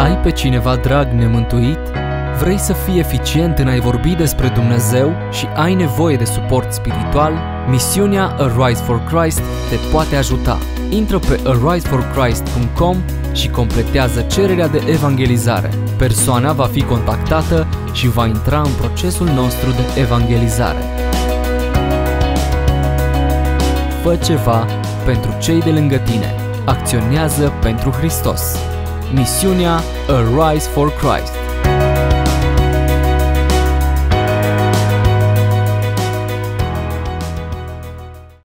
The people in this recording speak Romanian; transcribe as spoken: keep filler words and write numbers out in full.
Ai pe cineva drag nemântuit? Vrei să fii eficient în a-i vorbi despre Dumnezeu și ai nevoie de suport spiritual? Misiunea Arise for Christ te poate ajuta. Intră pe arise for christ punct com și completează cererea de evangelizare. Persoana va fi contactată și va intra în procesul nostru de evangelizare. Fă ceva pentru cei de lângă tine. Acționează pentru Hristos. Misiunea Arise for Christ.